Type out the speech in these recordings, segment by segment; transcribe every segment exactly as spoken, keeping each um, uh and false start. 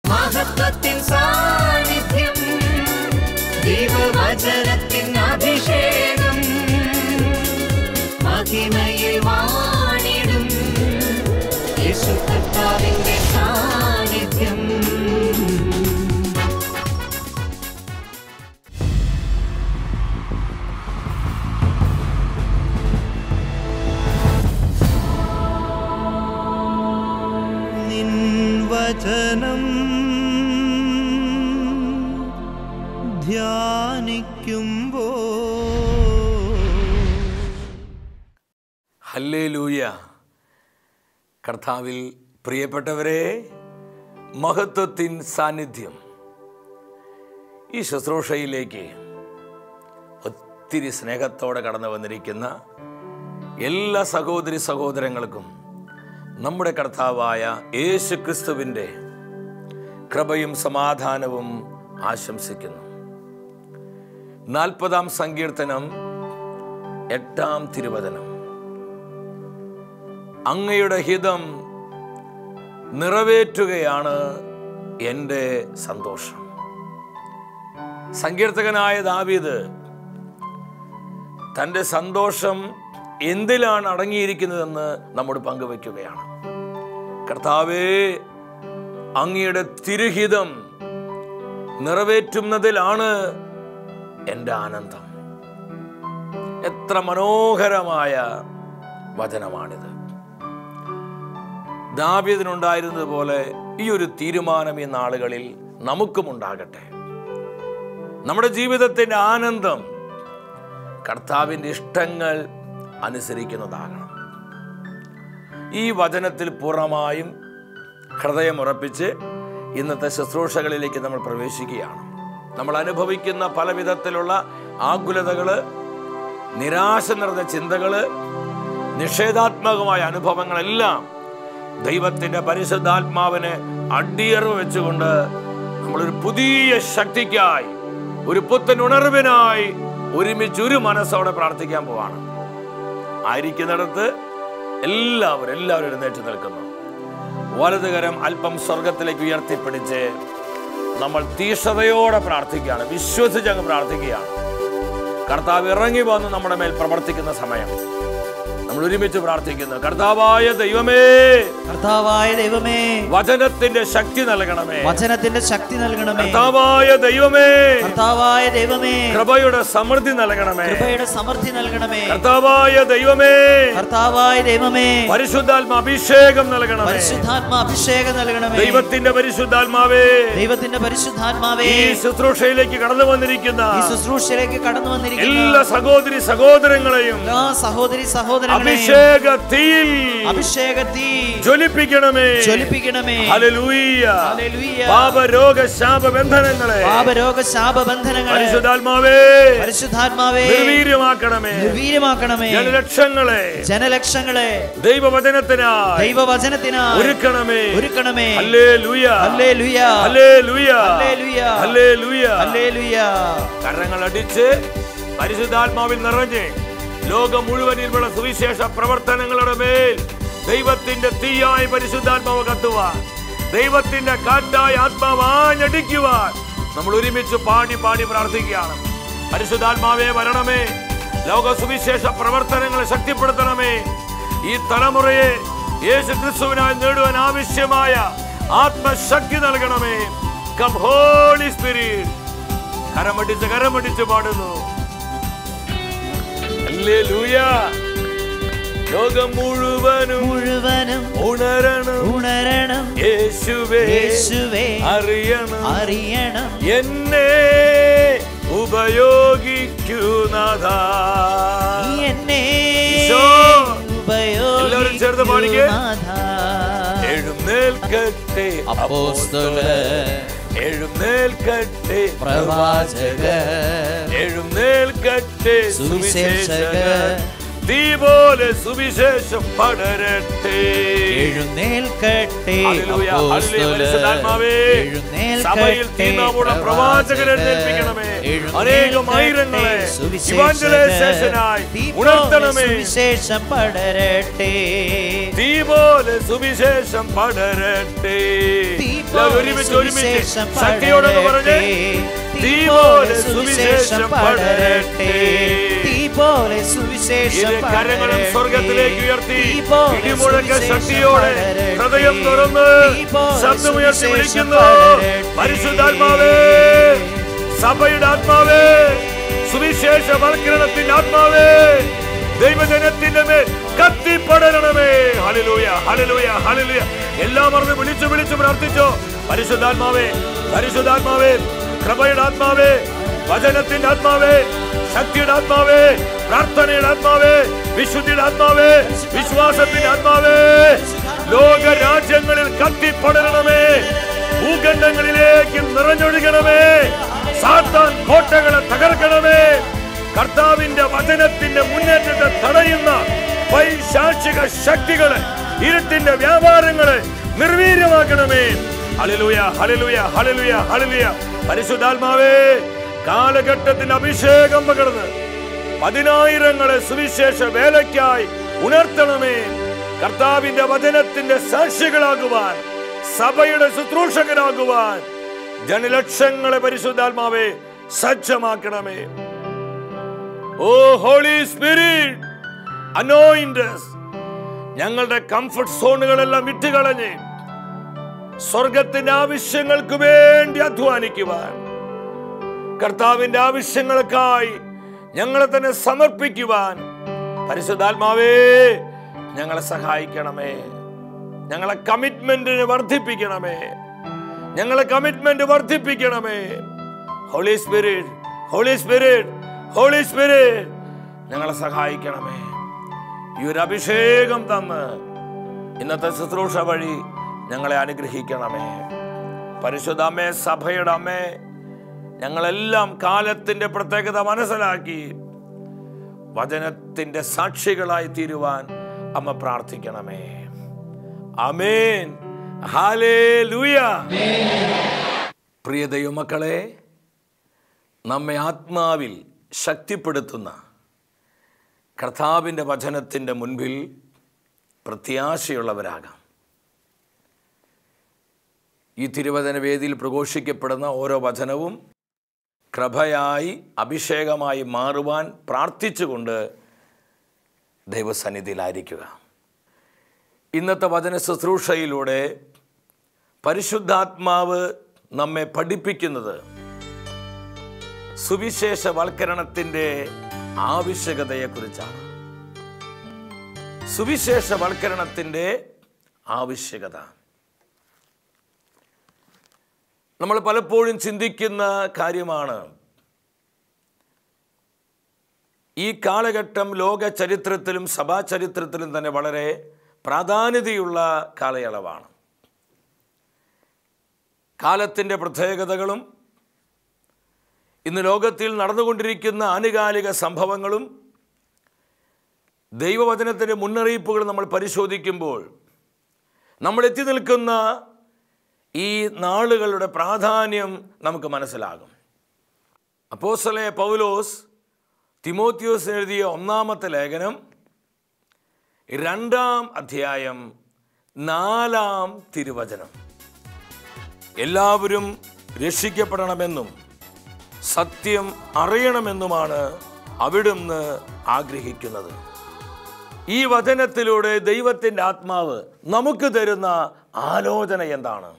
മഹത്വത്തിൻ സാന്നിധ്യം, ദൈവവചനത്തിൻ അഭിഷേകം, മഹിമയിൽ വാണിടും യേശു കർത്താവിന്റെ സാന്നിധ്യം. നിൻ വചനം ധ്യാനിക്കുമ്പോൾ ഹല്ലേലൂയ. കർത്താവിൽ പ്രിയപ്പെട്ടവരെ, മഹത്വത്തിൻ സാന്നിധ്യം ഈ ശുശ്രൂഷയിലേക്ക് ഒത്തിരി സ്നേഹത്തോടെ കടന്നു വന്നിരിക്കുന്ന എല്ലാ സഹോദരി സഹോദരങ്ങൾക്കും നമ്മുടെ കർത്താവായ യേശു ക്രിസ്തുവിൻ്റെ കൃപയും സമാധാനവും ആശംസിക്കുന്നു. നാൽപ്പതാം സങ്കീർത്തനം എട്ടാം തിരുവചനം. അങ്ങയുടെ ഹിതം നിറവേറ്റുകയാണ് എൻ്റെ സന്തോഷം. സങ്കീർത്തകനായ ദാവീദ് തൻ്റെ സന്തോഷം എന്തിലാണ് അടങ്ങിയിരിക്കുന്നതെന്ന് നമ്മോട് പങ്കുവയ്ക്കുകയാണ്. കർത്താവേ, അങ്ങയുടെ തിരുഹിതം നിറവേറ്റുന്നതിലാണ് എൻ്റെ ആനന്ദം. എത്ര മനോഹരമായ വചനമാണിത്. ദാവീദിനുണ്ടായിരുന്നതുപോലെ ഈ ഒരു തീരുമാനം ഈ നാളുകളിൽ നമുക്കും ഉണ്ടാകട്ടെ. നമ്മുടെ ജീവിതത്തിൻ്റെ ആനന്ദം കർത്താവിൻ്റെ ഇഷ്ടങ്ങൾ അനുസരിക്കുന്നതാകണം. ഈ വചനത്തിൽ പൂർണ്ണമായും ഹൃദയമുറപ്പിച്ച് ഇന്നത്തെ ശുശ്രൂഷകളിലേക്ക് നമ്മൾ പ്രവേശിക്കുകയാണ്. നമ്മൾ അനുഭവിക്കുന്ന പല വിധത്തിലുള്ള ആകുലതകള്, നിരാശ നിറഞ്ഞ ചിന്തകള്, നിഷേധാത്മകമായ അനുഭവങ്ങളെല്ലാം ദൈവത്തിൻ്റെ പരിശുദ്ധാത്മാവിനെ അടിയറവ് വെച്ചുകൊണ്ട് നമ്മളൊരു പുതിയ ശക്തിക്കായി, ഒരു പുത്തൻ ഉണർവിനായി ഒരുമിച്ച് ഒരു മനസ്സോടെ പ്രാർത്ഥിക്കാൻ പോവാണ്. ആയിരിക്കുന്നിടത്ത് എല്ലാവരും എല്ലാവരും എഴുന്നേറ്റ് നിൽക്കുന്നു. വലതുകരം അല്പം സ്വർഗത്തിലേക്ക് ഉയർത്തിപ്പിടിച്ച് നമ്മൾ തീഷ്ണതയോടെ പ്രാർത്ഥിക്കുകയാണ്. വിശ്വസിച്ച് അങ്ങ് പ്രാർത്ഥിക്കുകയാണ്. കർത്താവ് ഇറങ്ങി വന്ന് നമ്മുടെ മേൽ പ്രവർത്തിക്കുന്ന സമയം നമ്മൾ ഒരുമിച്ച് പ്രാർത്ഥിക്കുന്നു. കർത്താവായ ദൈവമേ, കർത്താവായ ദൈവമേ, വചനത്തിന്റെ ശക്തി നൽകണമേ, വചനത്തിന്റെ ശക്തി നൽകണമേ. കർത്താവായ ദൈവമേ, കർത്താവായ ദൈവമേ, കൃപയുടെ സമൃദ്ധി നൽകണമേ, കൃപയുടെ സമൃദ്ധി നൽകണമേ. കർത്താവായ ദൈവമേ, കർത്താവായ ദൈവമേ, പരിശുദ്ധാത്മ അഭിഷേകം നൽകണമേ, പരിശുദ്ധാത്മ അഭിഷേകം നൽകണമേ. ദൈവത്തിന്റെ പരിശുദ്ധാത്മാവേ, ദൈവത്തിന്റെ പരിശുദ്ധാത്മാവേ, ഈ ശുശ്രൂഷയിലേക്ക് കടന്നു വന്നിരിക്കുന്ന ഈ ശുശ്രൂഷയിലേക്ക് കടന്നു വന്നിരിക്കുന്ന എല്ലാ സഹോദരി സഹോദരങ്ങളെയും എല്ലാ സഹോദരി സഹോദരങ്ങളെയും അഭിഷേകത്തിൽ അഭിഷേകത്തിൽ ജ്വലിപ്പിക്കണമേ, ജ്വലിപ്പിക്കണമേ. ഹല്ലേലൂയ. ഹല്ലേലൂയ. പാപരോഗ ശാപബന്ധനങ്ങളെ പാപരോഗ ശാപബന്ധനങ്ങളെ പരിശുദ്ധാത്മാവേ, പരിശുദ്ധാത്മാവേ, നിർവീര്യമാക്കണമേ, നിർവീര്യമാക്കണമേ. ജനലക്ഷങ്ങളെ ജനലക്ഷങ്ങളെ ദൈവവചനത്തിനായി ദൈവവചനത്തിനായി ഒരുക്കണമേ, ഒരുക്കണമേ. Hallelujah, hallelujah, hallelujah, hallelujah, hallelujah. Hallelujah. കരങ്ങൾ അടിച്ച് പരിശുദ്ധാത്മാവിൽ നിറഞ്ഞ് ലോകം മുഴുവനിലുള്ള സുവിശേഷ പ്രവർത്തനങ്ങളുടെ മേൽ ദൈവത്തിന്റെ തീയായ പരിശുദ്ധാത്മാവ് കത്തുവാൻ, ദൈവത്തിന്റെ കാറ്റായ ആത്മാവ് ആഞ്ഞടിക്കുവാൻ നമ്മൾ ഒരുമിച്ച് പാടി പാടി പ്രാർത്ഥിക്കുകയാണ്. പരിശുദ്ധാത്മാവേ വരണമേ, ലോക സുവിശേഷ പ്രവർത്തനങ്ങളെ ശക്തിപ്പെടുത്തണമേ. ഈ തലമുറയെ യേശു ക്രിസ്തുവിനായി നേടുവാൻ ആവശ്യമായ ആത്മശക്തി നൽകണമേ. Come holy spirit. കരമടിച്ച് കരമടിച്ച് പാടുന്നു. ഹല്ലേലൂയ. ലോകം മുഴുവനും മുഴുവനും ഉണരണം ഉണരണം. യേശുവേ യേശുവേ അറിയണം അറിയണം. എന്നെ ഉപയോഗിക്കുന്നാഥാ. എന്നെ എല്ലാവരും ചേർന്ന് പാടിക്കേ. ഉപയോഗിക്കുന്നാഥാ. എഴുന്നേൽക്കട്ടെ അപ്പോസ്തലർ, എഴുന്നേൽക്കട്ടെ പ്രവാചകർ, എഴുന്നേൽക്കട്ടെ സുവിശേഷകർ, തീ പോലെ സുവിശേഷം പടരട്ടെ. എഴുന്നേൽക്കട്ടെ ഹല്ലേലൂയ, ഹല്ലേലൂയ. അപ്പോസ്തലർ. പരിശുദ്ധാത്മാവേ, സഭയിൽ തീനാവുള്ള പ്രവാചകരെ ഏൽപ്പിക്കണമേ. അനേകം ആയിരങ്ങളെ ഇവാഞ്ചലൈസേഷനായി ഉണർത്തണമേ. സുവിശേഷം പടരട്ടെ, തീ പോലെ സുവിശേഷം പടരട്ടെ. ഒരുമിച്ച് ഒരുമിച്ച് ശക്തിയോടെ പറഞ്ഞേ, തീ പോലെ സുവിശേഷം പടരട്ടെ. പോലെ സുവിശേഷം കരങ്ങളും സ്വർഗത്തിലേക്ക് ഉയർത്തി ഇടിമുഴക്ക ശക്തിയോടെ ഹൃദയം തുറന്ന് ശബ്ദമുയർത്തി വിളിക്കുന്നു, പരിശുദ്ധാത്മാവേ, സഭയുടെ ആത്മാവേ, സുവിശേഷവൽക്കരണത്തിന്റെ ആത്മാവേ, ദൈവജനത്തിന്റെ മേൽ കത്തിപ്പടരണമേ. Hallelujah, hallelujah, hallelujah. എല്ലാം മറന്ന് വിളിച്ചു വിളിച്ചു പ്രാർത്ഥിച്ചോ. പരിശുദ്ധാത്മാവേ, പരിശുദ്ധാത്മാവേ, കൃപയുടെ ആത്മാവേ, വചനത്തിന്റെ ആത്മാവേ, ശക്തിയുടെ ആത്മാവേ, പ്രാർത്ഥനയുടെ ആത്മാവേ, വിശുദ്ധിയുടെ ആത്മാവേ, വിശ്വാസത്തിന്റെ ആത്മാവേ, ലോക രാജ്യങ്ങളിൽ കത്തിപ്പടരണമേ. ഭൂഖണ്ഡങ്ങളിലേക്ക് നിറഞ്ഞൊഴുകണമേ. സാത്താൻ കോട്ടകളെ തകർക്കണമേ. കർത്താവിന്റെ വചനത്തിന്റെ മുന്നേറ്റത്തെ തടയുന്ന പൈശാചിക ശക്തികളെ, ഇരുട്ടിന്റെ വ്യാപാരങ്ങളെ നിർവീര്യമാക്കണമേ. Hallelujah, hallelujah, hallelujah, hallelujah. പരിശുദ്ധാത്മാവേ, കാലഘട്ടത്തിന്റെ അഭിഷേകം പകർന്ന് പതിനായിരങ്ങളെ സുവിശേഷ വേലയ്ക്കായി ഉണർത്തണമേ. കർത്താവിന്റെ വചനത്തിന്റെ സാക്ഷികളാകുവാൻ, സഭയുടെ ശുശ്രൂഷകരാകുവാൻ ജനലക്ഷങ്ങളെ പരിശുദ്ധാത്മാവേ സജ്ജമാക്കണമേ. Oh holy spirit, anoint us. ഞങ്ങളുടെ കംഫർട്ട് സോണുകളെല്ലാം വിട്ടുകളഞ്ഞ് സ്വർഗത്തിന്റെ ആവശ്യങ്ങൾക്ക് വേണ്ടി അധ്വാനിക്കുവാൻ, കർത്താവിന്റെ ആവശ്യങ്ങൾക്കായി ഞങ്ങളെ തന്നെ സമർപ്പിക്കുവാൻ പരിശുദ്ധാത്മാവേ ഞങ്ങളെ സഹായിക്കണമേ. ഞങ്ങളെ കമ്മിറ്റ്മെന്റിന് വർദ്ധിപ്പിക്കണമേ. ഞങ്ങളെ കമ്മിറ്റ്മെന്റ് വർദ്ധിപ്പിക്കണമേ. Holy spirit, holy spirit, holy spirit, ഞങ്ങളെ സഹായിക്കണമേ. ഈ ഒരു അഭിഷേകം തന്ന് ഇന്നത്തെ ശുശ്രൂഷ വഴി ഞങ്ങളെ അനുഗ്രഹിക്കണമേ. പരിശുദ്ധ അമ്മേ, സഭയുടെ അമ്മേ, ഞങ്ങളെല്ലാം കാലത്തിന്റെ പ്രത്യേകത മനസ്സിലാക്കി വചനത്തിന്റെ സാക്ഷികളായി തീരുവാൻ അമ്മ പ്രാർത്ഥിക്കണമേ. ആമേൻ, ഹല്ലേലൂയ. പ്രിയ ദൈവമക്കളെ, നമ്മെ ആത്മാവിൽ ശക്തിപ്പെടുത്തുന്ന കർത്താവിൻ്റെ വചനത്തിൻ്റെ മുൻപിൽ പ്രത്യാശയുള്ളവരാകാം. ഈ തിരുവചന വേദിയിൽ പ്രഘോഷിക്കപ്പെടുന്ന ഓരോ വചനവും കൃപയായി, അഭിഷേകമായി മാറുവാൻ പ്രാർത്ഥിച്ചുകൊണ്ട് ദൈവസന്നിധിയിലായിരിക്കുക. ഇന്നത്തെ വചന ശുശ്രൂഷയിലൂടെ പരിശുദ്ധാത്മാവ് നമ്മെ പഠിപ്പിക്കുന്നത് സുവിശേഷവൽക്കരണത്തിൻ്റെ ആവശ്യകതയെക്കുറിച്ചാണ്. സുവിശേഷവൽക്കരണത്തിൻ്റെ ആവശ്യകത നമ്മൾ പലപ്പോഴും ചിന്തിക്കുന്ന കാര്യമാണ്. ഈ കാലഘട്ടം ലോക ചരിത്രത്തിലും സഭാ ചരിത്രത്തിലും തന്നെ വളരെ പ്രാധാന്യതയുള്ള കാലയളവാണ്. കാലത്തിൻ്റെ പ്രത്യേകതകളും ഇന്ന് ലോകത്തിൽ നടന്നുകൊണ്ടിരിക്കുന്ന ആനുകാലിക സംഭവങ്ങളും ദൈവവചനത്തിൻ്റെ മുന്നറിയിപ്പുകൾ നമ്മൾ പരിശോധിക്കുമ്പോൾ നമ്മൾ എത്തി നിൽക്കുന്ന ഈ നാളുകളുടെ പ്രാധാന്യം നമുക്ക് മനസ്സിലാകും. അപ്പോസ്തലനായ പൗലോസ് തിമോത്തിയോസിന് എഴുതിയ ഒന്നാമത്തെ ലേഖനം രണ്ടാം അധ്യായം നാലാം തിരുവചനം, എല്ലാവരും രക്ഷിക്കപ്പെടണമെന്നും സത്യം അറിയണമെന്നുമാണ് അവിടുന്ന് ആഗ്രഹിക്കുന്നത്. ഈ വചനത്തിലൂടെ ദൈവത്തിൻ്റെ ആത്മാവ് നമുക്ക് തരുന്ന ആലോചന എന്താണ്?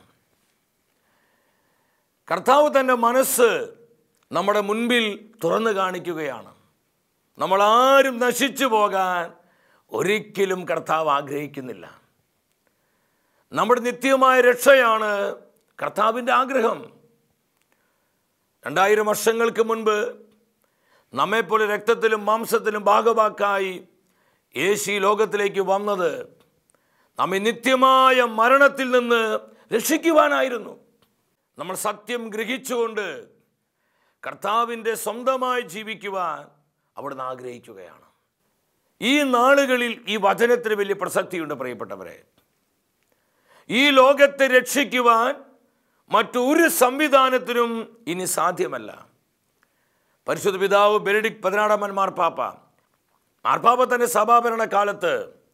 കർത്താവ് തൻ്റെ മനസ്സ് നമ്മുടെ മുൻപിൽ തുറന്നു കാണിക്കുകയാണ്. നമ്മളാരും നശിച്ചു പോകാൻ ഒരിക്കലും കർത്താവ് ആഗ്രഹിക്കുന്നില്ല. നമ്മുടെ നിത്യമായ രക്ഷയാണ് കർത്താവിൻ്റെ ആഗ്രഹം. രണ്ടായിരം വർഷങ്ങൾക്ക് മുൻപ് നമ്മെപ്പോലെ രക്തത്തിലും മാംസത്തിലും ഭാഗവാക്കായി യേശു ലോകത്തിലേക്ക് വന്നത് നമ്മെ നിത്യമായ മരണത്തിൽ നിന്ന് രക്ഷിക്കുവാനായിരുന്നു. നമ്മൾ സത്യം ഗ്രഹിച്ചുകൊണ്ട് കർത്താവിൻ്റെ സ്വന്തമായി ജീവിക്കുവാൻ അവിടുന്ന് ആഗ്രഹിക്കുകയാണ്. ഈ നാളുകളിൽ ഈ വചനത്തിന് വലിയ പ്രസക്തിയുണ്ട് പ്രിയപ്പെട്ടവരെ. ഈ ലോകത്തെ രക്ഷിക്കുവാൻ മറ്റൊരു സംവിധാനത്തിനും ഇനി സാധ്യമല്ല. പരിശുദ്ധ പിതാവ് ബെനഡിക്ട് പതിനാറാമൻ മാർപ്പാപ്പ മാർപ്പാപ്പ തൻ്റെ സഭാഭരണ കാലത്ത്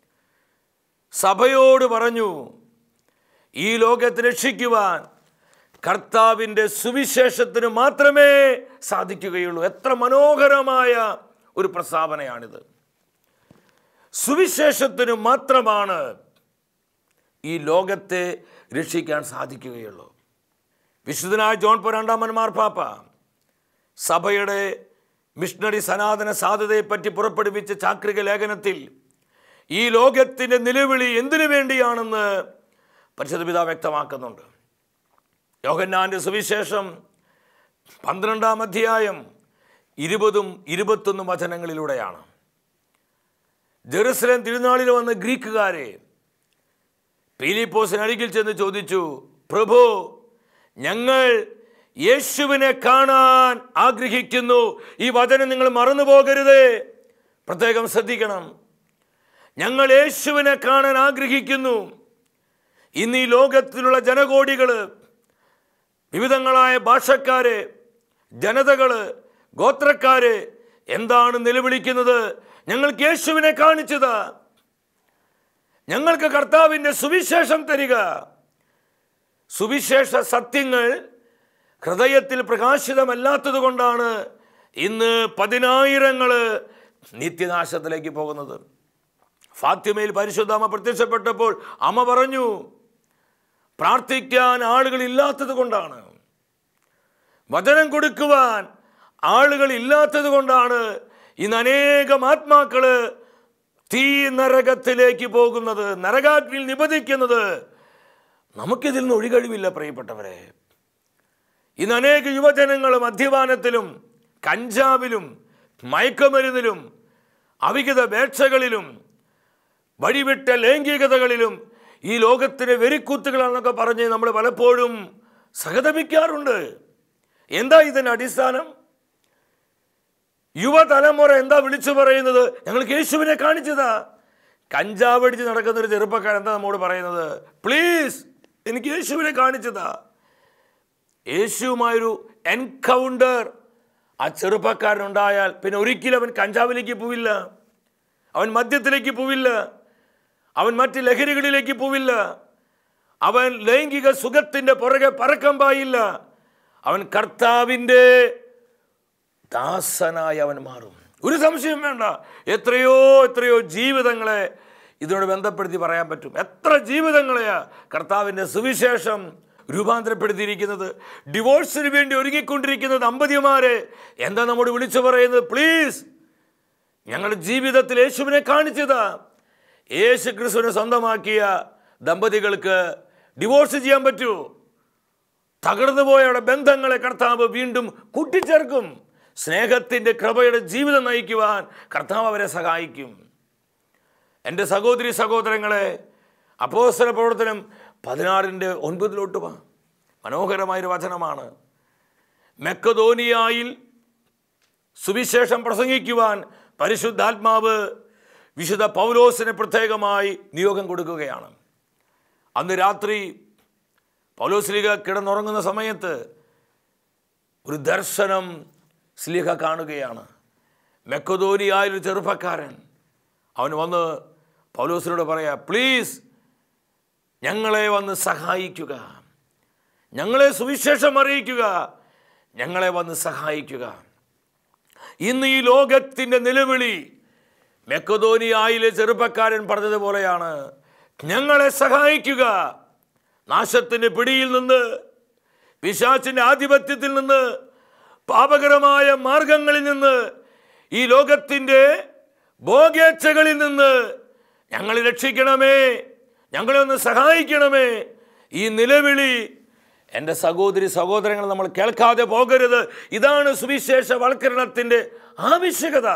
സഭയോട് പറഞ്ഞു, ഈ ലോകത്തെ രക്ഷിക്കുവാൻ കർത്താവിൻ്റെ സുവിശേഷത്തിന് മാത്രമേ സാധിക്കുകയുള്ളൂ. എത്ര മനോഹരമായ ഒരു പ്രസ്താവനയാണിത്. സുവിശേഷത്തിന് മാത്രമാണ് ഈ ലോകത്തെ രക്ഷിക്കാൻ സാധിക്കുകയുള്ളൂ. വിശുദ്ധനായ ജോൺ പോൾ രണ്ടാമൻ മാർപ്പാപ്പ സഭയുടെ മിഷണറി സനാതന സാധ്യതയെപ്പറ്റി പുറപ്പെടുവിച്ച ചാക്രിക ലേഖനത്തിൽ ഈ ലോകത്തിൻ്റെ നിലവിളി എന്തിനു വേണ്ടിയാണെന്ന് പരിശുദ്ധ പിതാവ് വ്യക്തമാക്കുന്നുണ്ട്. യോഹന്നാന്റെ സുവിശേഷം പന്ത്രണ്ടാം അധ്യായം ഇരുപതും ഇരുപത്തൊന്നും വചനങ്ങളിലൂടെയാണ്. ജെറുസലേം തിരുനാളിൽ വന്ന ഗ്രീക്കുകാരെ പീലിപ്പോസിന് അരികിൽ ചെന്ന് ചോദിച്ചു, പ്രഭു, ഞങ്ങൾ യേശുവിനെ കാണാൻ ആഗ്രഹിക്കുന്നു. ഈ വചനം നിങ്ങൾ മറന്നു പോകരുത്, പ്രത്യേകം ശ്രദ്ധിക്കണം. ഞങ്ങൾ യേശുവിനെ കാണാൻ ആഗ്രഹിക്കുന്നു. ഇന്ന് ഈ ലോകത്തിലുള്ള ജനകോടികൾ, വിവിധങ്ങളായ ഭാഷക്കാര്, ജനതകള്, ഗോത്രക്കാര് എന്താണ് നിലവിളിക്കുന്നത്? ഞങ്ങൾക്ക് യേശുവിനെ കാണിച്ചതാ, ഞങ്ങൾക്ക് കർത്താവിൻ്റെ സുവിശേഷം തരിക. സുവിശേഷ സത്യങ്ങൾ ഹൃദയത്തിൽ പ്രകാശിതമല്ലാത്തത് കൊണ്ടാണ് ഇന്ന് പതിനായിരങ്ങൾ നിത്യനാശത്തിലേക്ക് പോകുന്നത്. ഫാത്തിമയിൽ പരിശുദ്ധ അമ്മ പ്രത്യക്ഷപ്പെട്ടപ്പോൾ അമ്മ പറഞ്ഞു, പ്രാർത്ഥിക്കാൻ ആളുകൾ ഇല്ലാത്തത് കൊണ്ടാണ്, വചനം കൊടുക്കുവാൻ ആളുകൾ ഇല്ലാത്തത് കൊണ്ടാണ് ഇന്ന് അനേകം ആത്മാക്കള് തീ നരകത്തിലേക്ക് പോകുന്നത്, നരകാഗ്നിയിൽ നിബന്ധിക്കുന്നത്. നമുക്കിതിൽ നിന്ന് ഒഴികഴിവില്ല പ്രിയപ്പെട്ടവരെ. ഇന്ന് അനേക യുവജനങ്ങൾ മദ്യപാനത്തിലും കഞ്ചാവിലും മയക്കുമരുന്നിലും അവിഹിത വേക്ഷകളിലും വഴിവിട്ട ലൈംഗികതകളിലും ഈ ലോകത്തിന് വെരിക്കൂത്തുകളാണെന്നൊക്കെ പറഞ്ഞ് നമ്മൾ പലപ്പോഴും സഹതപിക്കാറുണ്ട്. എന്താ ഇതിൻ്റെ അടിസ്ഥാനം? യുവതലമുറ എന്താ വിളിച്ചു പറയുന്നത്? ഞങ്ങൾക്ക് യേശുവിനെ കാണിച്ചതാ. കഞ്ചാവ് അടിച്ച് നടക്കുന്നൊരു ചെറുപ്പക്കാരൻ എന്താ നമ്മോട് പറയുന്നത്? പ്ലീസ്, എനിക്ക് യേശുവിനെ കാണിച്ചതാ. യേശുവുമായൊരു എൻകൗണ്ടർ ആ ചെറുപ്പക്കാരനുണ്ടായാൽ പിന്നെ ഒരിക്കലും അവൻ കഞ്ചാവിലേക്ക് പോവില്ല, അവൻ മദ്യത്തിലേക്ക് പോവില്ല, അവൻ മറ്റ് ലഹരികളിലേക്ക് പോവില്ല, അവൻ ലൈംഗിക സുഖത്തിൻ്റെ പുറകെ പറക്കം പായില്ല. അവൻ കർത്താവിൻ്റെ ദാസനായി അവൻ മാറും. ഒരു സംശയം വേണ്ട. എത്രയോ എത്രയോ ജീവിതങ്ങളെ ഇതിനോട് ബന്ധപ്പെടുത്തി പറയാൻ പറ്റും. എത്ര ജീവിതങ്ങളെയാ കർത്താവിൻ്റെ സുവിശേഷം രൂപാന്തരപ്പെടുത്തിയിരിക്കുന്നത്. ഡിവോഴ്സിന് വേണ്ടി ഒരുങ്ങിക്കൊണ്ടിരിക്കുന്ന ദമ്പതിമാരെ എന്താ നമ്മോട് വിളിച്ചു പറയുന്നത്? പ്ലീസ്, ഞങ്ങളുടെ ജീവിതത്തിൽ യേശുവിനെ കാണിച്ചതാ. യേശു ക്രിസ്തുവിനെ സ്വന്തമാക്കിയ ദമ്പതികൾക്ക് ഡിവോഴ്സ് ചെയ്യാൻ പറ്റൂ. തകർന്നുപോയ ബന്ധങ്ങളെ കർത്താവ് വീണ്ടും കൂട്ടിച്ചേർക്കും. സ്നേഹത്തിൻ്റെ കൃപയുടെ ജീവിതം നയിക്കുവാൻ കർത്താവ് അവരെ സഹായിക്കും. എൻ്റെ സഹോദരി സഹോദരങ്ങളെ, അപ്പോസ്തല പ്രവർത്തനം പതിനാറിൻ്റെ ഒൻപതിലോട്ട് വാ. മനോഹരമായൊരു വചനമാണ്. മക്കെദോനിയായിൽ സുവിശേഷം പ്രസംഗിക്കുവാൻ പരിശുദ്ധാത്മാവ് വിശുദ്ധ പൗലോസിന് പ്രത്യേകമായി നിയോഗം കൊടുക്കുകയാണ്. അന്ന് രാത്രി പൗലോസ് ശ്ലീഹ കിടന്നുറങ്ങുന്ന സമയത്ത് ഒരു ദർശനം ശ്ലീഹ കാണുകയാണ്. മക്കെദോനിയായൊരു ചെറുപ്പക്കാരൻ അവൻ വന്ന് പൗലോസിനോട് പറയാ, പ്ലീസ് ഞങ്ങളെ വന്ന് സഹായിക്കുക, ഞങ്ങളെ സുവിശേഷം അറിയിക്കുക, ഞങ്ങളെ വന്ന് സഹായിക്കുക. ഇന്ന് ഈ ലോകത്തിൻ്റെ നിലവിളി മക്കെദോനിയായിലെ ചെറുപ്പക്കാരൻ പറഞ്ഞതുപോലെയാണ്. ഞങ്ങളെ സഹായിക്കുക, നാശത്തിൻ്റെ പിടിയിൽ നിന്ന്, പിശാചിൻ്റെ ആധിപത്യത്തിൽ നിന്ന്, പാപകരമായ മാർഗങ്ങളിൽ നിന്ന്, ഈ ലോകത്തിൻ്റെ ഭോഗേച്ഛകളിൽ നിന്ന് ഞങ്ങളെ രക്ഷിക്കണമേ, ഞങ്ങളെ ഒന്ന് സഹായിക്കണമേ. ഈ നിലവിളി എൻ്റെ സഹോദരി സഹോദരങ്ങൾ നമ്മൾ കേൾക്കാതെ പോകരുത്. ഇതാണ് സുവിശേഷവൽക്കരണത്തിൻ്റെ ആവശ്യകത.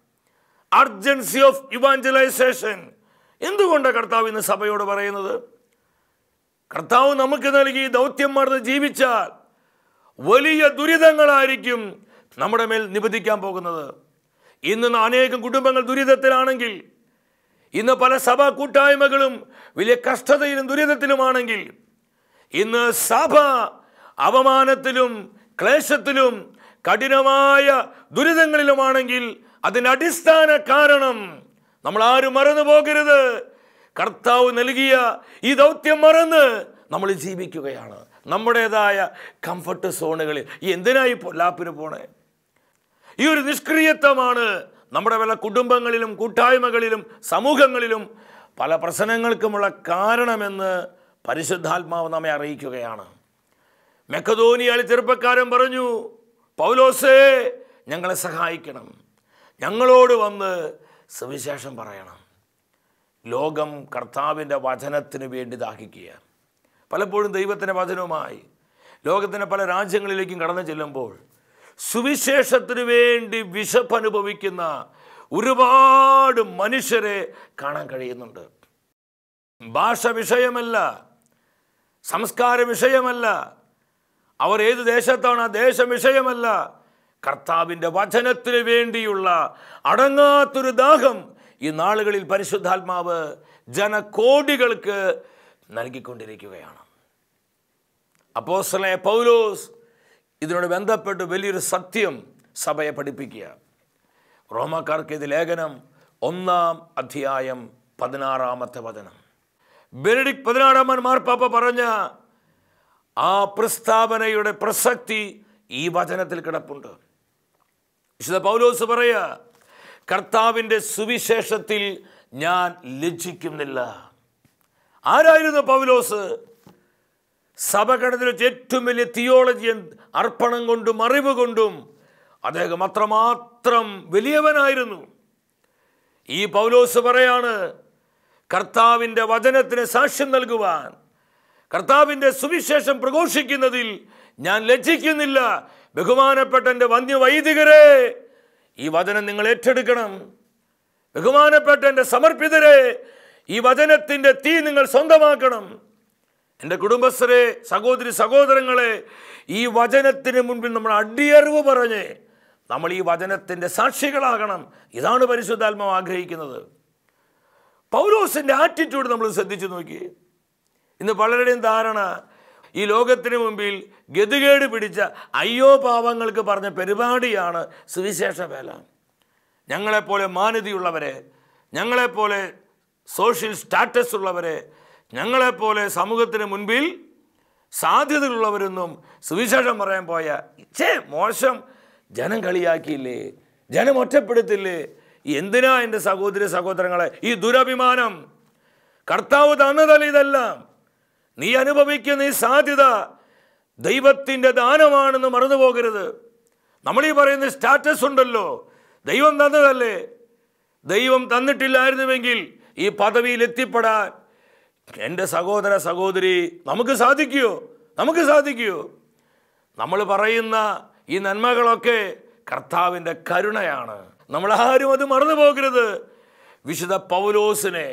Urgency of evangelisation. എന്തുകൊണ്ടാണ് കർത്താവ് ഇന്ന് സഭയോട് പറയുന്നത്? കർത്താവ് നമുക്ക് നൽകി ദൗത്യം മറന്ന് ജീവിച്ചാൽ വലിയ ദുരിതങ്ങളായിരിക്കും നമ്മുടെ മേൽ നിബന്ധിക്കാൻ പോകുന്നത്. ഇന്ന് അനേകം കുടുംബങ്ങൾ ദുരിതത്തിലാണെങ്കിൽ, ഇന്ന് പല സഭാ കൂട്ടായ്മകളും വലിയ കഷ്ടതയിലും ദുരിതത്തിലുമാണെങ്കിൽ, ഇന്ന് സഭ അപമാനത്തിലും ക്ലേശത്തിലും കഠിനമായ ദുരിതങ്ങളിലുമാണെങ്കിൽ, അതിൻ്റെ അടിസ്ഥാന കാരണം നമ്മൾ ആരും മറന്നു പോകരുത്. കർത്താവ് നൽകിയ ഈ ദൗത്യം മറന്ന് നമ്മൾ ജീവിക്കുകയാണ് നമ്മുടേതായ കംഫർട്ട് സോണുകളിൽ. ഈ എന്തിനായി ലാപ്പിന് പോണേ? ഈ ഒരു നിഷ്ക്രിയത്വമാണ് നമ്മുടെ പല കുടുംബങ്ങളിലും കൂട്ടായ്മകളിലും സമൂഹങ്ങളിലും പല പ്രശ്നങ്ങൾക്കുമുള്ള കാരണമെന്ന് പരിശുദ്ധാത്മാവ് നമ്മെ അറിയിക്കുകയാണ്. മക്കെദോനിയയിലെ ചെറുപ്പക്കാരൻ പറഞ്ഞു, പൗലോസേ, ഞങ്ങളെ സഹായിക്കണം, ഞങ്ങളോട് വന്ന് സുവിശേഷം പറയണം. ലോകം കർത്താവിൻ്റെ വചനത്തിന് വേണ്ടി ദാഹിക്കുക. പലപ്പോഴും ദൈവത്തിൻ്റെ വചനവുമായി ലോകത്തിൻ്റെ പല രാജ്യങ്ങളിലേക്കും കടന്നു ചെല്ലുമ്പോൾ സുവിശേഷത്തിന് വേണ്ടി വിശപ്പ് അനുഭവിക്കുന്ന ഒരുപാട് മനുഷ്യരെ കാണാൻ കഴിയുന്നുണ്ട്. ഭാഷ വിഷയമല്ല, സംസ്കാര വിഷയമല്ല, അവർ ഏത് ദേശത്താണ് ആ ദേശം വിഷയമല്ല. കർത്താവിൻ്റെ വചനത്തിന് വേണ്ടിയുള്ള അടങ്ങാത്തൊരു ദാഹം ഈ നാളുകളിൽ പരിശുദ്ധാത്മാവ് ജനകോടികൾക്ക് നൽകിക്കൊണ്ടിരിക്കുകയാണ്. അപ്പോസ്തലനായ പൗലോസ് ഇതിനോട് ബന്ധപ്പെട്ട് വലിയൊരു സത്യം സഭയെ പഠിപ്പിക്കുക. റോമാക്കാർക്ക് ഇത് ലേഖനം ഒന്നാം അധ്യായം പതിനാറാമത്തെ വചനം. ബെനഡിക്ട് പതിനാറാമൻ മാർപ്പാപ്പ പറഞ്ഞ ആ പ്രസ്താവനയുടെ പ്രസക്തി ഈ വചനത്തിൽ കിടപ്പുണ്ട്. വിശുദ്ധ പൗലോസ് പറയുക, കർത്താവിൻ്റെ സുവിശേഷത്തിൽ ഞാൻ ലജ്ജിക്കുന്നില്ല. ആരായിരുന്നു പൗലോസ്? സഭഘടനയിൽ വെച്ച് ഏറ്റവും വലിയ തിയോളജിയൻ അർപ്പണം കൊണ്ടും അറിവ് കൊണ്ടും അദ്ദേഹം അത്രമാത്രം വലിയവനായിരുന്നു. ഈ പൗലോസ് പറയാണ്, കർത്താവിൻ്റെ വചനത്തിന് സാക്ഷ്യം നൽകുവാൻ, കർത്താവിൻ്റെ സുവിശേഷം പ്രഘോഷിക്കുന്നതിൽ ഞാൻ ലജ്ജിക്കുന്നില്ല. ബഹുമാനപ്പെട്ട എൻ്റെ വന്യവൈദികരെ, ഈ വചനം നിങ്ങൾ ഏറ്റെടുക്കണം. ബഹുമാനപ്പെട്ട എൻ്റെ സമർപ്പിതരെ, ഈ വചനത്തിൻ്റെ തീ നിങ്ങൾ സ്വന്തമാക്കണം. എൻ്റെ കുടുംബസ്ഥരെ, സഹോദരി സഹോദരങ്ങളെ, ഈ വചനത്തിന് മുൻപിൽ നമ്മൾ അടിയറിവ് പറഞ്ഞ് നമ്മൾ ഈ വചനത്തിൻ്റെ സാക്ഷികളാകണം. ഇതാണ് പരിശുദ്ധാത്മാവ് ആഗ്രഹിക്കുന്നത്. പൗലോസിൻ്റെ ആറ്റിറ്റ്യൂഡ് നമ്മൾ ശ്രദ്ധിച്ചു നോക്കി. ഇന്ന് പലരുടെയും ധാരണ ഈ ലോകത്തിന് മുമ്പിൽ ഗതികേട് പിടിച്ച അയ്യോ പാവങ്ങൾക്ക് പറഞ്ഞ പരിപാടിയാണ് സുവിശേഷ വേല. ഞങ്ങളെപ്പോലെ മാന്യതയുള്ളവരെ, ഞങ്ങളെപ്പോലെ സോഷ്യൽ സ്റ്റാറ്റസ് ഉള്ളവരെ, ഞങ്ങളെപ്പോലെ സമൂഹത്തിന് മുൻപിൽ സാധ്യതകളുള്ളവരൊന്നും സുവിശേഷം പറയാൻ പോയ ചേ മോശം, ജനം കളിയാക്കിയില്ലേ, ജനം ഒറ്റപ്പെടുത്തില്ലേ. എന്തിനാ എൻ്റെ സഹോദരി സഹോദരങ്ങളെ ഈ ദുരഭിമാനം? കർത്താവ് തന്നതല്ല ഇതെല്ലാം. നീ അനുഭവിക്കുന്ന ഈ സാധ്യത ദൈവത്തിൻ്റെ ദാനമാണെന്ന് മറന്നു പോകരുത്. നമ്മൾ ഈ പറയുന്ന സ്റ്റാറ്റസ് ഉണ്ടല്ലോ, ദൈവം തന്നതല്ലേ. ദൈവം തന്നിട്ടില്ലായിരുന്നുവെങ്കിൽ ഈ പദവിയിൽ എത്തിപ്പെടാൻ എൻ്റെ സഹോദര സഹോദരി നമുക്ക് സാധിക്കുമോ? നമുക്ക് സാധിക്കുമോ? നമ്മൾ പറയുന്ന ഈ നന്മകളൊക്കെ കർത്താവിൻ്റെ കരുണയാണ്. നമ്മളാരും അത് മറന്നു പോകരുത്. വിശുദ്ധ പൗലോസിനെ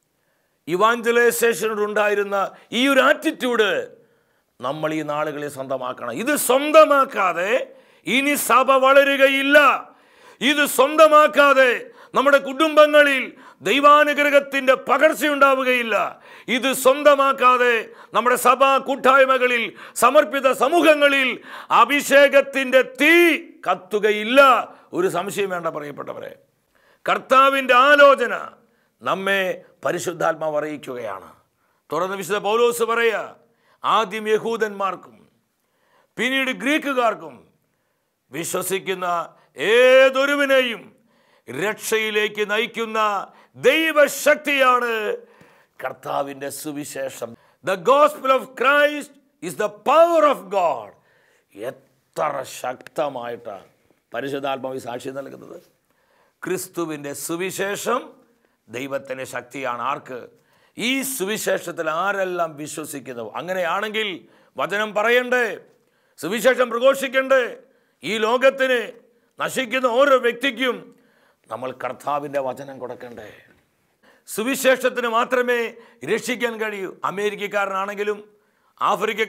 ഇവാഞ്ചലൈസേഷനോടുണ്ടായിരുന്ന ഈ ഒരു ആറ്റിറ്റ്യൂഡ് നമ്മൾ ഈ നാളുകളിൽ സ്വന്തമാക്കണം. ഇത് സ്വന്തമാക്കാതെ ഇനി സഭ വളരുകയില്ല. ഇത് സ്വന്തമാക്കാതെ നമ്മുടെ കുടുംബങ്ങളിൽ ദൈവാനുഗ്രഹത്തിൻ്റെ പകർച്ചയുണ്ടാവുകയില്ല. ഇത് സ്വന്തമാക്കാതെ നമ്മുടെ സഭാ കൂട്ടായ്മകളിൽ, സമർപ്പിത സമൂഹങ്ങളിൽ അഭിഷേകത്തിൻ്റെ തീ കത്തുകയില്ല. ഒരു സംശയം വേണ്ട പറയപ്പെട്ടവരെ. കർത്താവിൻ്റെ ആലോചന നമ്മെ പരിശുദ്ധാത്മാവ് അറിയിക്കുകയാണ്. തുടർന്ന് വിശുദ്ധ പൗലോസ് പറയുക, ആദ്യം യഹൂദന്മാർക്കും പിന്നീട് ഗ്രീക്കുകാർക്കും വിശ്വസിക്കുന്ന ഏതൊരുവിനെയും രക്ഷയിലേക്ക് നയിക്കുന്ന ദൈവശക്തിയാണ് കർത്താവിൻ്റെ സുവിശേഷം. The gospel of Christ is the power of God. എത്ര ശക്തമായിട്ടാണ് പരിശുദ്ധാത്മാവ് സാക്ഷ്യം നൽകുന്നത്. ക്രിസ്തുവിൻ്റെ സുവിശേഷം ദൈവത്തിൻ്റെ ശക്തിയാണ്. ആർക്ക്? ഈ സുവിശേഷത്തിൽ ആരെല്ലാം വിശ്വസിക്കുന്നു. അങ്ങനെയാണെങ്കിൽ വചനം പറയണ്ടേ, സുവിശേഷം പ്രഘോഷിക്കണ്ടേ. ഈ ലോകത്തിന് നശിക്കുന്ന ഓരോ വ്യക്തിക്കും നമ്മൾ കർത്താവിൻ്റെ വചനം കൊടുക്കണ്ടേ. സുവിശേഷത്തിന് മാത്രമേ രക്ഷിക്കാൻ കഴിയൂ. അമേരിക്കക്കാരനാണെങ്കിലും,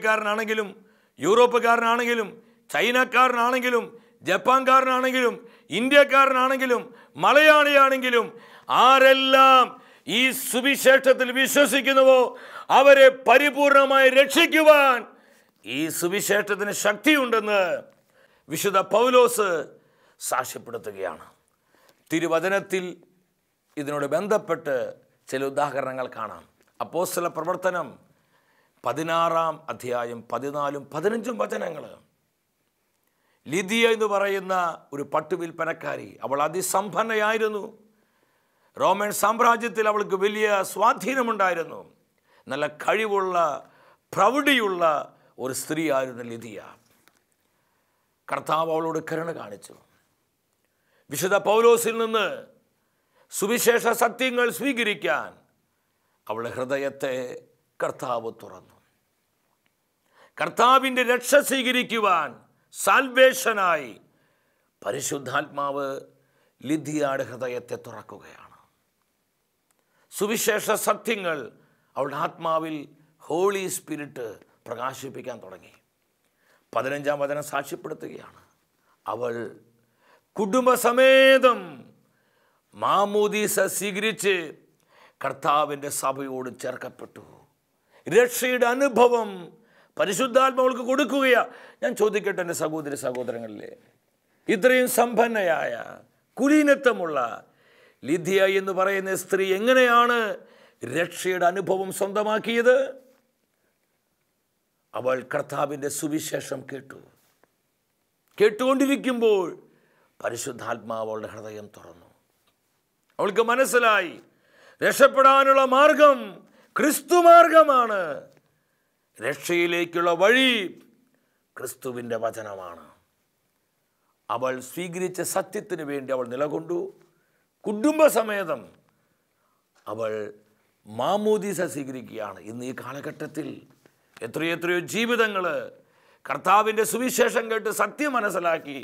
ആഫ്രിക്കക്കാരനാണെങ്കിലും, യൂറോപ്പുകാരനാണെങ്കിലും, ചൈനക്കാരനാണെങ്കിലും, ജപ്പാൻകാരനാണെങ്കിലും, ഇന്ത്യക്കാരനാണെങ്കിലും മലയാളിയാണെങ്കിലും ആരെല്ലാം ഈ സുവിശേഷത്തിൽ വിശ്വസിക്കുന്നുവോ അവരെ പരിപൂർണമായി രക്ഷിക്കുവാൻ ഈ സുവിശേഷത്തിന് ശക്തിയുണ്ടെന്ന് വിശുദ്ധ പൗലോസ് സാക്ഷ്യപ്പെടുത്തുകയാണ്. തിരുവചനത്തിൽ ഇതിനോട് ബന്ധപ്പെട്ട് ചില ഉദാഹരണങ്ങൾ കാണാം. അപ്പോസ്തല പ്രവർത്തനം പതിനാറാം അധ്യായം പതിനാലും പതിനഞ്ചും വചനങ്ങൾ. ലിദിയ എന്ന് പറയുന്ന ഒരു പട്ടുവിൽപ്പനക്കാരി, അവൾ അതിസമ്പന്നയായിരുന്നു. റോമൻ സാമ്രാജ്യത്തിൽ അവൾക്ക് വലിയ സ്വാധീനമുണ്ടായിരുന്നു. നല്ല കഴിവുള്ള പ്രൗഢിയുള്ള ഒരു സ്ത്രീയായിരുന്നു ലിദിയ. കർത്താവ് അവളോട് കരുണ കാണിച്ചു. വിശുദ്ധ പൗലോസിൽ നിന്ന് സുവിശേഷ സത്യങ്ങൾ സ്വീകരിക്കാൻ അവളുടെ ഹൃദയത്തെ കർത്താവ് തുറന്നു. കർത്താവിൻ്റെ രക്ഷ സ്വീകരിക്കുവാൻ സാൽവേഷനായി പരിശുദ്ധാത്മാവ് ലിദിയയുടെ ഹൃദയത്തെ തുറക്കുകയാണ്. സുവിശേഷ സത്യങ്ങൾ അവളുടെ ആത്മാവിൽ ഹോളി സ്പിരിറ്റ് പ്രകാശിപ്പിക്കാൻ തുടങ്ങി. പതിനഞ്ചാം വചനം സാക്ഷ്യപ്പെടുത്തുകയാണ്. അവൾ കുടുംബസമേതം മാമോദീസ സ്വീകരിച്ച് കർത്താവിൻ്റെ സഭയോട് ചേർക്കപ്പെട്ടു. രക്ഷയുടെ അനുഭവം പരിശുദ്ധാത്മാവൾക്ക് കൊടുക്കുകയാണ്. ഞാൻ ചോദിക്കട്ടെ എൻ്റെ സഹോദരി സഹോദരങ്ങളിലെ, ഇത്രയും സമ്പന്നയായ കുലീനത്വമുള്ള ലിദിയ എന്ന് പറയുന്ന സ്ത്രീ എങ്ങനെയാണ് രക്ഷയുടെ അനുഭവം സ്വന്തമാക്കിയത്? അവൾ കർത്താവിൻ്റെ സുവിശേഷം കേട്ടു. കേട്ടുകൊണ്ടിരിക്കുമ്പോൾ പരിശുദ്ധാത്മാവ് അവളുടെ ഹൃദയം തുറന്നു. അവൾക്ക് മനസ്സിലായി രക്ഷപ്പെടാനുള്ള മാർഗം ക്രിസ്തു മാർഗമാണ്. രക്ഷയിലേക്കുള്ള വഴി ക്രിസ്തുവിൻ്റെ വചനമാണ്. അവൾ സ്വീകരിച്ച സത്യത്തിന് വേണ്ടി അവൾ നിലകൊണ്ടു. കുടുംബസമേതം അവൾ മാമോദീസ സ്വീകരിക്കുകയാണ്. ഇന്ന് ഈ കാലഘട്ടത്തിൽ എത്രയോ എത്രയോ ജീവിതങ്ങൾ കർത്താവിൻ്റെ സുവിശേഷം കേട്ട് സത്യം മനസ്സിലാക്കി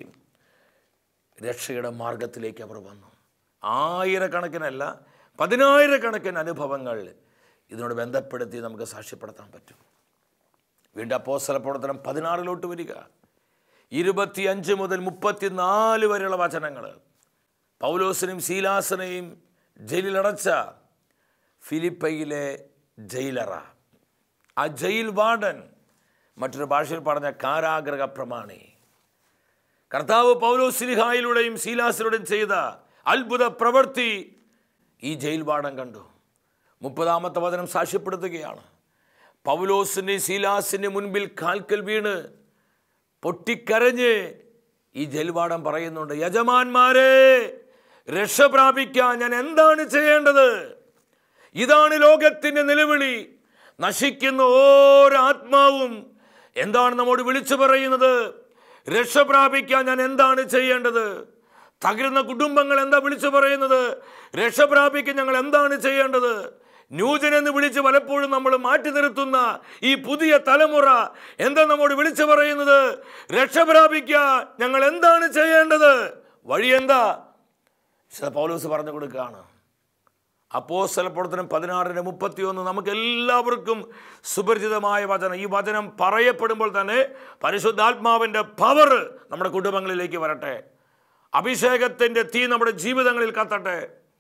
രക്ഷയുടെ മാർഗത്തിലേക്ക് അവർ വന്നു. ആയിരക്കണക്കിനല്ല പതിനായിരക്കണക്കിന് അനുഭവങ്ങൾ ഇതിനോട് ബന്ധപ്പെടുത്തി നമുക്ക് സാക്ഷ്യപ്പെടുത്താൻ പറ്റും. വീണ്ടും അപ്പോസ്തല പ്രവർത്തനം പതിനാറിലോട്ട് വരിക. ഇരുപത്തി അഞ്ച് മുതൽ മുപ്പത്തിനാല് വരെയുള്ള വചനങ്ങൾ. പൗലോസിനെയും ശീലാസിനെയും ജയിലിലടച്ച ഫിലിപ്പയിലെ ജയിലറ, ആ ജയിൽ വാർഡൻ, മറ്റൊരു ഭാഷയിൽ പറഞ്ഞ കാരാഗ്രഹ പ്രമാണി, കർത്താവ് പൗലോസ്ലിഹായിലൂടെയും ശീലാസിലൂടെയും ചെയ്ത അത്ഭുത പ്രവൃത്തി ഈ ജയിൽ വാർഡൻ കണ്ടു. മുപ്പതാമത്തെ വചനം സാക്ഷ്യപ്പെടുത്തുകയാണ്. പൗലോസിൻ്റെ ശീലാസിൻ്റെ മുൻപിൽ കാൽക്കൽ വീണ് പൊട്ടിക്കരഞ്ഞ് ഈ ജയിൽവാടം പറയുന്നുണ്ട്, യജമാന്മാരെ, രക്ഷ പ്രാപിക്കാൻ ഞാൻ എന്താണ് ചെയ്യേണ്ടത്? ഇതാണ് ലോകത്തിൻ്റെ നിലവിളി. നശിക്കുന്ന ഓരോ ആത്മാവും എന്താണ് നമ്മോട് വിളിച്ചു പറയുന്നത്? രക്ഷ പ്രാപിക്കാൻ ഞാൻ എന്താണ് ചെയ്യേണ്ടത്? തകരുന്ന കുടുംബങ്ങൾ എന്താ വിളിച്ചു പറയുന്നത്? രക്ഷ പ്രാപിക്കാൻ ഞങ്ങൾ എന്താണ് ചെയ്യേണ്ടത്? ന്യൂജൻ എന്ന് വിളിച്ച് പലപ്പോഴും നമ്മൾ മാറ്റി നിർത്തുന്ന ഈ പുതിയ തലമുറ എന്താ നമ്മോട് വിളിച്ചു പറയുന്നത്? രക്ഷ പ്രാപിക്കാൻ ഞങ്ങൾ എന്താണ് ചെയ്യേണ്ടത്? വഴി എന്താ? പൗലോസ് പറഞ്ഞു കൊടുക്കുകയാണ്. അപ്പോസ്തല പ്രവർത്തനം പതിനാറിന് മുപ്പത്തിയൊന്ന് നമുക്ക് എല്ലാവർക്കും സുപരിചിതമായ വചനം. ഈ വചനം പറയപ്പെടുമ്പോൾ തന്നെ പരിശുദ്ധാത്മാവിൻ്റെ പവർ നമ്മുടെ കുടുംബങ്ങളിലേക്ക് വരട്ടെ. അഭിഷേകത്തിൻ്റെ തീ നമ്മുടെ ജീവിതങ്ങളിൽ കത്തട്ടെ.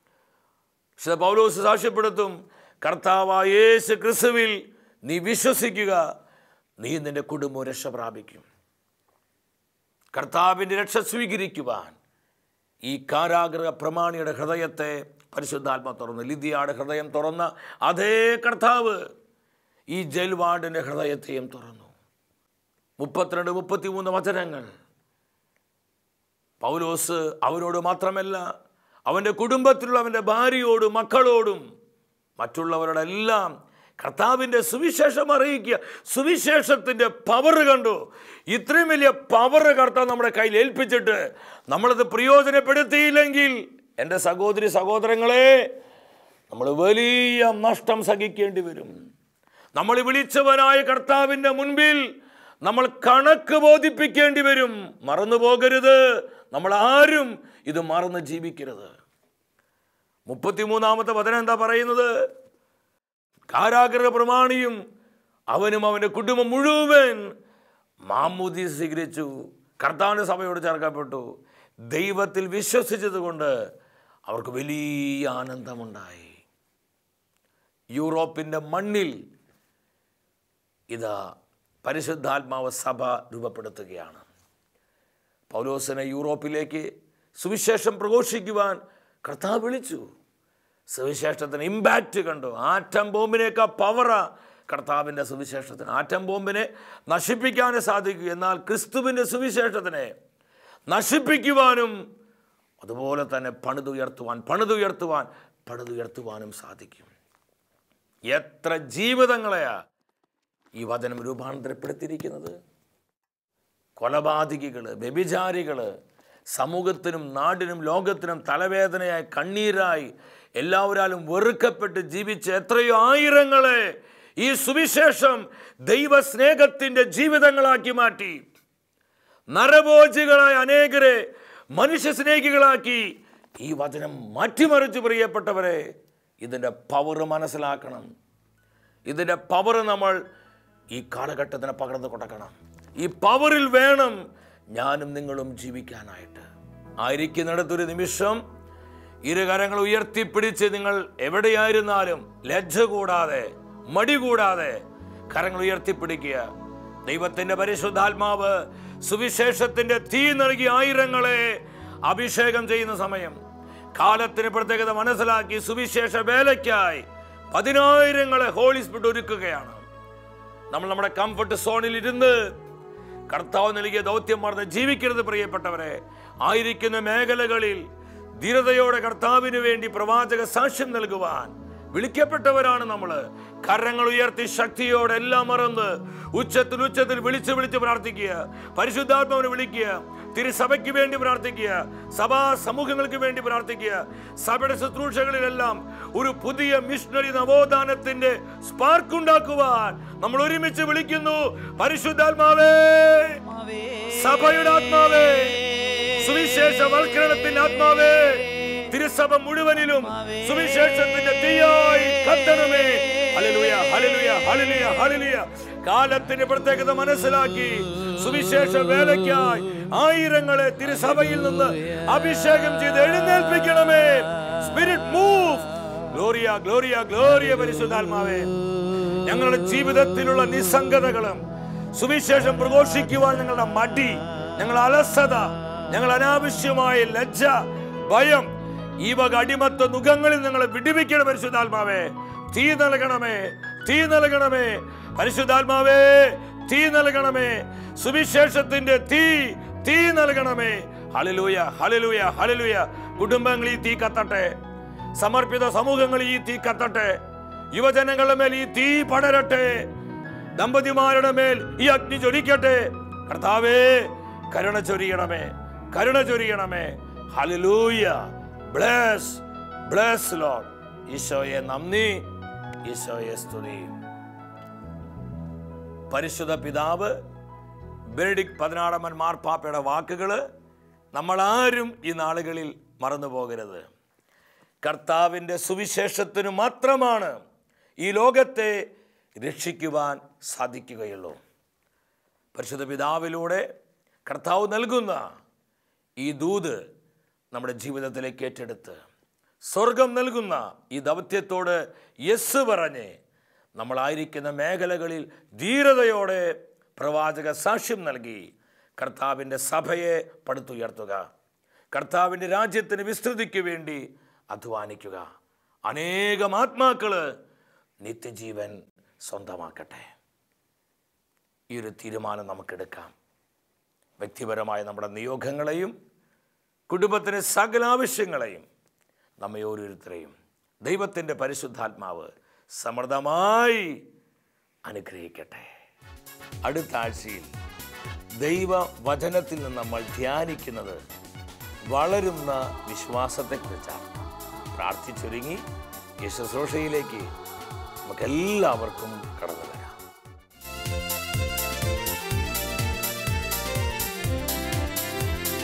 പൗലോസ് സാക്ഷ്യപ്പെടുത്തും, കർത്താവായ യേശു ക്രിസ്തുവിൽ നീ വിശ്വസിക്കുക, നീ നിന്റെ കുടുംബം രക്ഷ പ്രാപിക്കും. കർത്താവിൻ്റെ രക്ഷ സ്വീകരിക്കുവാൻ ഈ കാരാഗ്രഹ പ്രമാണിയുടെ ഹൃദയത്തെ പരിശുദ്ധാത്മ തുറന്നു. ലിദിയയുടെ ഹൃദയം തുറന്ന അതേ കർത്താവ് ഈ ജയിൽവാർഡിൻ്റെ ഹൃദയത്തെയും തുറന്നു. മുപ്പത്തിരണ്ട് മുപ്പത്തി മൂന്ന് വചനങ്ങൾ. പൗലോസ് അവരോട് മാത്രമല്ല, അവൻ്റെ കുടുംബത്തിലുള്ള അവൻ്റെ ഭാര്യയോടും മക്കളോടും മറ്റുള്ളവരോടെല്ലാം കർത്താവിൻ്റെ സുവിശേഷം അറിയിക്കുക. സുവിശേഷത്തിൻ്റെ പവർ കണ്ടു. ഇത്രയും വലിയ പവർ കർത്താവ് നമ്മുടെ കയ്യിൽ ഏൽപ്പിച്ചിട്ട് നമ്മളത് പ്രയോജനപ്പെടുത്തിയില്ലെങ്കിൽ എൻ്റെ സഹോദരി സഹോദരങ്ങളെ, നമ്മൾ വലിയ നഷ്ടം സഹിക്കേണ്ടി വരും. നമ്മൾ വിളിച്ചവനായ കർത്താവിൻ്റെ മുൻപിൽ നമ്മൾ കണക്ക് ബോധിപ്പിക്കേണ്ടി വരും. മറന്നു പോകരുത്. നമ്മൾ ആരും ഇത് മറന്ന് ജീവിക്കരുത്. മുപ്പത്തിമൂന്നാമത്തെ വചനം എന്താ പറയുന്നത്? കാരാഗ്രഹ പ്രമാണിയും അവനും അവൻ്റെ കുടുംബം മുഴുവൻ മാമോദീസ സ്വീകരിച്ചു, കർത്താവിൻ്റെ സഭയോട് ചേർക്കപ്പെട്ടു. ദൈവത്തിൽ വിശ്വസിച്ചതുകൊണ്ട് അവർക്ക് വലിയ ആനന്ദമുണ്ടായി. യൂറോപ്പിൻ്റെ മണ്ണിൽ ഇതാ പരിശുദ്ധാത്മാവ് സഭ രൂപപ്പെടുത്തുകയാണ്. പൗലോസിനെ യൂറോപ്പിലേക്ക് സുവിശേഷം പ്രഘോഷിക്കുവാൻ കർത്താവ് വിളിച്ചു. സുവിശേഷത്തിന് ഇമ്പാക്റ്റ് കണ്ടു. ആറ്റം ബോംബിനേക്കാൾ പവറാ കർത്താവിൻ്റെ സുവിശേഷത്തിന്. ആറ്റം ബോംബിനെ നശിപ്പിക്കാനേ സാധിക്കൂ, എന്നാൽ ക്രിസ്തുവിൻ്റെ സുവിശേഷത്തിനെ നശിപ്പിക്കുവാനും അതുപോലെ തന്നെ പണിതുയർത്തുവാൻ പണിതുയർത്തുവാൻ പണിതുയർത്തുവാനും സാധിക്കും. എത്ര ജീവിതങ്ങളെയാ ഈ വചനം രൂപാന്തരപ്പെടുത്തിയിരിക്കുന്നത്. കൊലപാതകികൾ, വ്യഭിചാരികൾ, സമൂഹത്തിനും നാടിനും ലോകത്തിനും തലവേദനയായി കണ്ണീരായി എല്ലാവരാലും വെറുക്കപ്പെട്ട് ജീവിച്ച എത്രയോ ആയിരങ്ങളെ ഈ സുവിശേഷം ദൈവസ്നേഹത്തിൻ്റെ ജീവിതങ്ങളാക്കി മാറ്റി. നരഭോജികളായ അനേകരെ മനുഷ്യ സ്നേഹികളാക്കി ഈ വചനം മാറ്റിമറിച്ച്. പ്രിയപ്പെട്ടവരെ, ഇതിൻ്റെ പവർ മനസ്സിലാക്കണം. ഇതിൻ്റെ പവർ നമ്മൾ ഈ കാലഘട്ടത്തിന് പകർന്നു കൊടുക്കണം. ഈ പവറിൽ വേണം ഞാനും നിങ്ങളും ജീവിക്കാനായിട്ട്. ആയിരിക്കുന്നിടത്തൊരു നിമിഷം ഇരുകരങ്ങൾ ഉയർത്തിപ്പിടിച്ച് നിങ്ങൾ എവിടെയായിരുന്നാലും ലജ്ജ കൂടാതെ മടി കൂടാതെ കരങ്ങൾ ഉയർത്തിപ്പിടിക്കുക. ദൈവത്തിൻ്റെ പരിശുദ്ധാത്മാവ് സുവിശേഷത്തിൻ്റെ തീ നൽകി ആയിരങ്ങളെ അഭിഷേകം ചെയ്യുന്ന സമയം, കാലത്തിന് പ്രത്യേകത മനസ്സിലാക്കി സുവിശേഷ വേലയ്ക്കായി പതിനായിരങ്ങളെ ഹോളി സ്പിരിറ്റ് ഒരുക്കുകയാണ്. നമ്മൾ നമ്മുടെ കംഫർട്ട് സോണിൽ ഇരുന്ന് കർത്താവ് നൽകിയ ദൗത്യം മറന്ന് ജീവിക്കരുത് പ്രിയപ്പെട്ടവരെ. ആയിരിക്കുന്ന മേഖലകളിൽ ധീരതയോടെ കർത്താവിന് വേണ്ടി പ്രവാചക സാക്ഷ്യം നൽകുവാൻ വിളിക്കപ്പെട്ടവരാണ് നമ്മൾ. കരങ്ങൾ ഉയർത്തി ശക്തിയോടെ എല്ലാം മറന്ന് ഉച്ചത്തിൽ ഉച്ചത്തിൽ വിളിച്ച് വിളിച്ച് പ്രാർത്ഥിക്കുക. പരിശുദ്ധാത്മാവിനെ വിളിക്കുക. തിരുസഭയ്ക്ക് വേണ്ടി പ്രാർത്ഥിക്കുക. സഭാ സമൂഹങ്ങൾക്ക് വേണ്ടി പ്രാർത്ഥിക്കുക. സഭയുടെ ശുശ്രൂഷകളിലെല്ലാം ഒരു പുതിയ മിഷണറി നവോത്ഥാനത്തിന്റെ സ്പാർക്ക് ഉണ്ടാക്കുവാൻ നമ്മൾ ഒരുമിച്ച് വിളിക്കുന്നു. പരിശുദ്ധാത്മാവേ, സഭയുടെ ആത്മാവേ, സുവിശേഷവൽക്കരണത്തിന്റെ ആത്മാവേ, തിരുസഭ മുഴുവനിലും സുവിശേഷത്തിന്റെ തീയായി കത്തണമേ. Hallelujah, hallelujah, hallelujah, hallelujah. കാലത്തിന്റെ പ്രത്യേകത മനസ്സിലാക്കി സുവിശേഷ വേലയ്ക്കായി ആയിരങ്ങളെ തിരുസഭയിൽ നിന്ന് അഭിഷേകം ചെയ്ത് എഴുന്നേൽപ്പിക്കണമേ. Spirit move. ഗ്ലോറിയ, ഗ്ലോറിയ, ഗ്ലോറിയ. പരിശുദ്ധാത്മാവേ, ഞങ്ങളുടെ ജീവിതത്തിലുള്ള നിസ്സംഗതകളും സുവിശേഷം പ്രഘോഷിക്കുവാൻ ഞങ്ങളുടെ മടി, ഞങ്ങളുടെ അലസത, ഞങ്ങൾ അനാവശ്യമായ ലജ്ജ, ഭയം, ഈ വക അടിമത്ത മുഖങ്ങളിൽ ഞങ്ങളെ വിടുവിക്കണം. പരിശുദ്ധാത്മാവേ, തീ നൽകണമേ, തീ നൽകണമേ. പരിശുദ്ധാത്മാവേ, തീ നൽകണമേ. സുവിശേഷത്തിന്റെ തീ തീ നൽകണമേ. Hallelujah, hallelujah, hallelujah. കുടുംബങ്ങളിൽ ഈ തീ കത്തട്ടെ. സമർപ്പിത സമൂഹങ്ങളിൽ ഈ തീ കത്തട്ടെ. യുവജനങ്ങളുടെ മേൽ ഈ തീ പടരട്ടെ. ദമ്പതിമാരുടെ മേൽ ഈ അഗ്നി ജ്വലിക്കട്ടെ. കർത്താവേ, കരുണ ചൊരിയണമേ, കരുണ ചൊരിയണമേ. ഹല്ലേലൂയ. Bless, bless Lord. ഈശോയെ നന്ദി, ഈശോയെ സ്തുതി. പരിശുദ്ധ പിതാവ് ബെനഡിക്ട് പതിനാറാമൻ മാർപ്പാപ്പയുടെ വാക്കുകൾ നമ്മളാരും ഈ നാളുകളിൽ മറന്നു പോകരുത്. കർത്താവിൻ്റെ സുവിശേഷത്തിന് മാത്രമാണ് ഈ ലോകത്തെ രക്ഷിക്കുവാൻ സാധിക്കുകയുള്ളൂ. പരിശുദ്ധ പിതാവിലൂടെ കർത്താവ് നൽകുന്ന ഈ ദൂത് നമ്മുടെ ജീവിതത്തിലേക്ക് ഏറ്റെടുത്ത് സ്വർഗം നൽകുന്ന ഈ ദൗത്യത്തോട് യെസ് പറഞ്ഞ് നമ്മളായിരിക്കുന്ന മേഖലകളിൽ ധീരതയോടെ പ്രവാചക സാക്ഷ്യം നൽകി കർത്താവിൻ്റെ സഭയെ പടുത്തുയർത്തുക. കർത്താവിൻ്റെ രാജ്യത്തിന് വിസ്തൃതിക്ക് വേണ്ടി അധ്വാനിക്കുക. അനേകം ആത്മാക്കൾ നിത്യജീവൻ സ്വന്തമാക്കട്ടെ. ഈ ഒരു തീരുമാനം നമുക്കെടുക്കാം. വ്യക്തിപരമായ നമ്മുടെ നിയോഗങ്ങളെയും കുടുംബത്തിൻ്റെ സകല ആവശ്യങ്ങളെയും നമ്മെ ഓരോരുത്തരെയും ദൈവത്തിൻ്റെ പരിശുദ്ധാത്മാവ് സമൃദ്ധമായി അനുഗ്രഹിക്കട്ടെ. അടുത്ത ആഴ്ചയിൽ ദൈവവചനത്തിൽ നിന്ന് നമ്മൾ ധ്യാനിക്കുന്നത് വളരുന്ന വിശ്വാസത്തെക്കുറിച്ചാണ്. പ്രാർത്ഥിച്ചൊരുങ്ങി ഈ ശുശ്രൂഷയിലേക്ക് നമുക്കെല്ലാവർക്കും കടന്നു വരാം.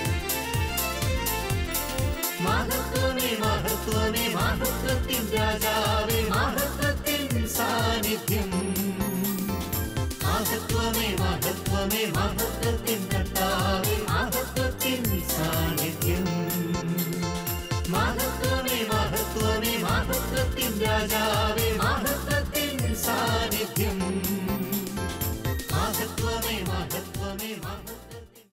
മഹത്വമേ, മഹത്വമേ, മഹത്വത്തിൻ രാജാ